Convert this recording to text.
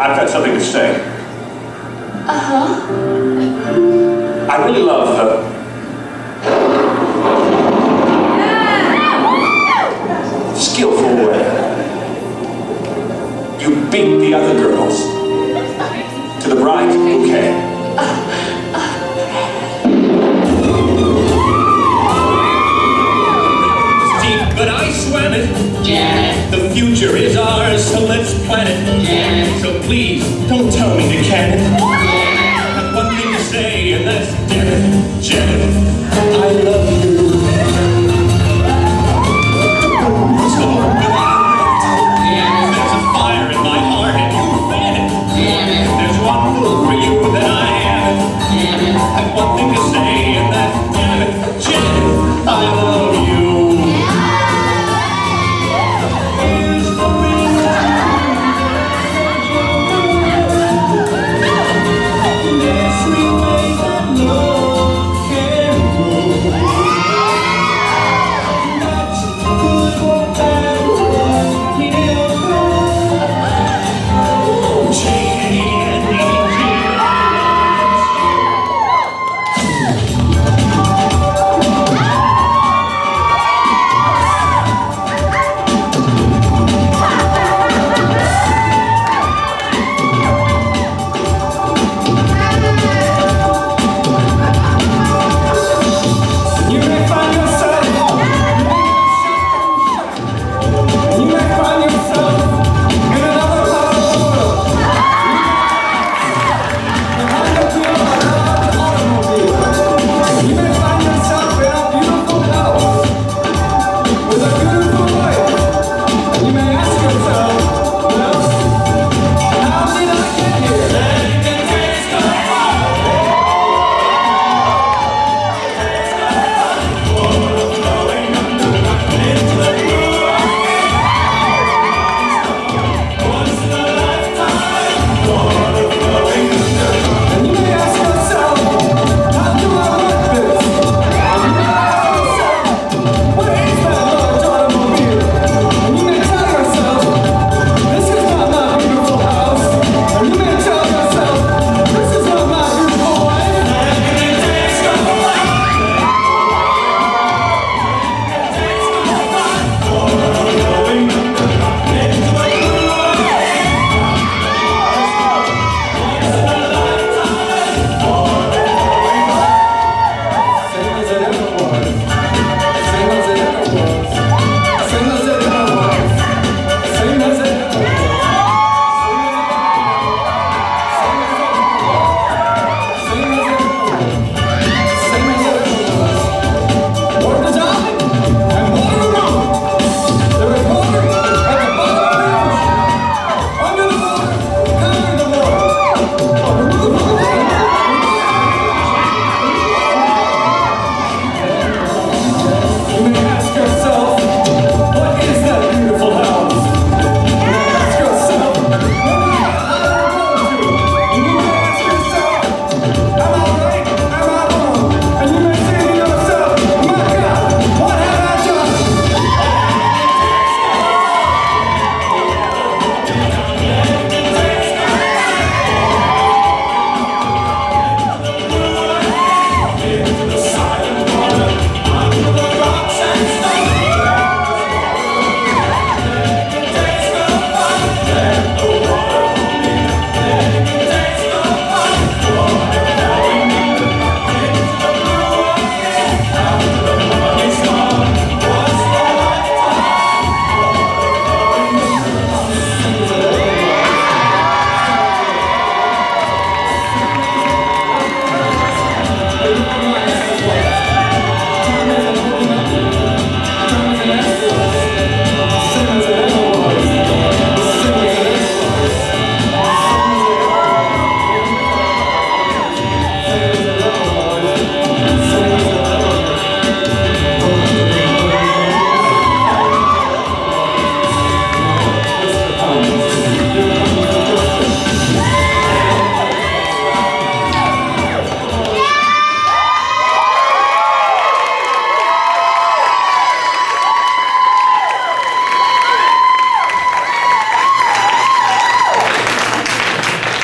I've got something to say. Uh-huh. I really love skillful way. You beat the other girls to the bride bouquet. But I swam it. Janet. The future is ours, so let's plan it. Janet. So please, don't tell me to can it. Janet. I have one thing to say, and that's Janet. Janet.